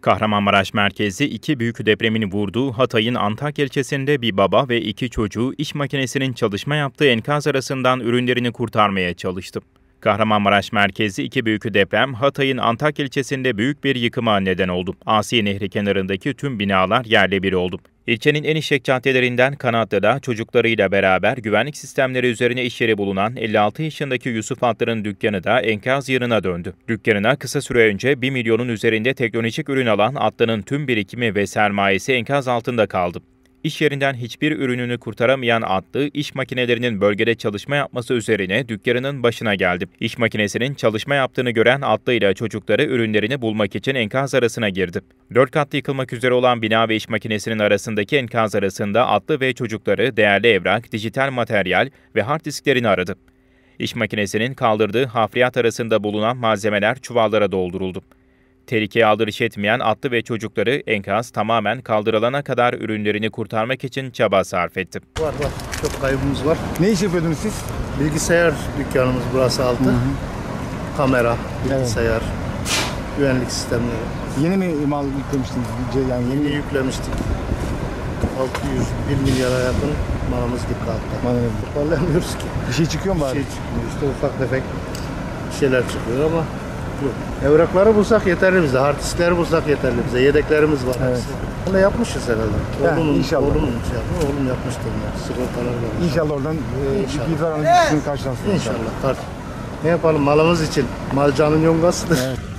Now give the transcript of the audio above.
Kahramanmaraş merkezli iki büyük depremin vurduğu Hatay'ın Antakya ilçesinde bir baba ve iki çocuğu iş makinesinin çalışma yaptığı enkaz arasından ürünlerini kurtarmaya çalıştı. Kahramanmaraş merkezli iki büyük deprem Hatay'ın Antakya ilçesinde büyük bir yıkıma neden oldu. Asi Nehri kenarındaki tüm binalar yerle bir oldu. İlçenin en işlek caddelerinden Kanatlı'da çocuklarıyla beraber güvenlik sistemleri üzerine iş yeri bulunan 56 yaşındaki Yusuf Atlar'ın dükkanı da enkaz yığınına döndü. Dükkanına kısa süre önce 1 milyonun üzerinde teknolojik ürün alan Atlar'ın tüm birikimi ve sermayesi enkaz altında kaldı. İş yerinden hiçbir ürününü kurtaramayan Atlı, iş makinelerinin bölgede çalışma yapması üzerine dükkanının başına geldi. İş makinesinin çalışma yaptığını gören Atlı ile çocukları ürünlerini bulmak için enkaz arasına girdi. 4 katlı yıkılmak üzere olan bina ve iş makinesinin arasındaki enkaz arasında Atlı ve çocukları değerli evrak, dijital materyal ve hard disklerini aradı. İş makinesinin kaldırdığı hafriyat arasında bulunan malzemeler çuvallara dolduruldu. Tehlikeye aldırış etmeyen Atlı ve çocukları enkaz tamamen kaldırılana kadar ürünlerini kurtarmak için çaba sarf etti. Var. Çok kaybımız var. Ne iş yapıyordunuz siz? Bilgisayar dükkanımız burası altı. Kamera, bilgisayar, güvenlik sistemleri. Yeni mi mal yüklemiştiniz? Yani Yeni yüklemiştik. 601 milyara yakın malımız gitti altta. Toparlayamıyoruz ki. Bir şey çıkıyor mu Bir bari? şey çıkmıyor. İşte ufak tefek şeyler çıkıyor ama yok. Evrakları bulsak yeterli bize. Hard diskleri bulsak yeterli bize. Yedeklerimiz var. Evet. Bunu yapmışız herhalde. Yani inşallah. Oğlum yapmıştır bunlar. Sigortalar var. İnşallah oradan İnşallah. bir paranın üstünü karşılansın. İnşallah. Ne yapalım malımız için? Mal canın yongasıdır. Evet.